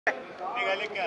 निघाले क्या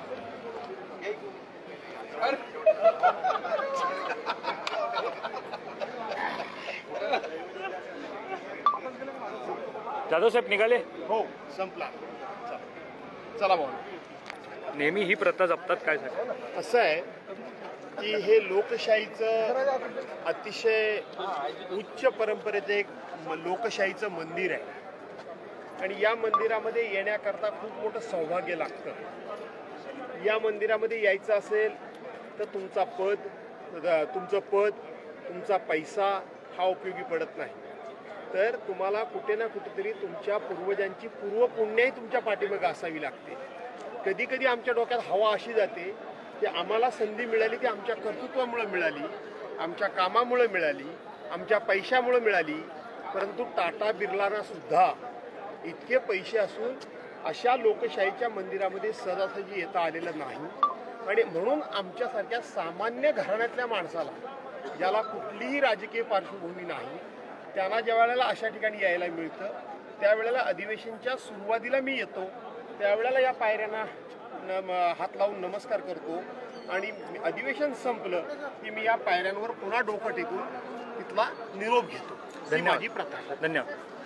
जाधव साहेब निघाले? हो, संपला. चला भाऊ. नेहमी ही प्रथा जपतात काय सांगा? असं आहे की हे लोकशाहीचं अतिशय उच्च परंपरेचं एक लोकशाहीचं मंदिर आहे आणि या मंदिरामध्ये येण्याकरता खूप मोठं सौभाग्य लागतं. या मंदिरामध्ये यायचं असेल तर तुमचं पद, तुमचा पैसा हा उपयोगी पडत नाही. तर तुम्हाला कुठे ना कुठेतरी तुमच्या पूर्वजांची पूर्वपुण्याही तुमच्या पाठीमागे असावी लागते. कधी कधी आमच्या डोक्यात हवा अशी जाते की आम्हाला संधी मिळाली ती आमच्या कर्तृत्वामुळे मिळाली, आमच्या कामामुळे मिळाली, आमच्या पैशामुळे मिळाली. परंतु टाटा बिर्लांना सुद्धा इतके पैसे असून अशा लोकशाहीच्या मंदिरामध्ये सहजासहजी येता आलेलं नाही. आणि म्हणून आमच्यासारख्या सामान्य घराण्यातल्या माणसाला, ज्याला कुठलीही राजकीय पार्श्वभूमी नाही, त्यांना ज्या वेळेला अशा ठिकाणी यायला मिळतं त्यावेळेला अधिवेशनच्या सुरुवातीला मी येतो, त्यावेळेला या पायऱ्यांना हात लावून नमस्कार करतो आणि अधिवेशन संपलं की मी या पायऱ्यांवर पुन्हा डोकं टेकून तिथला निरोप घेतो. ही माझी प्रथा. धन्यवाद.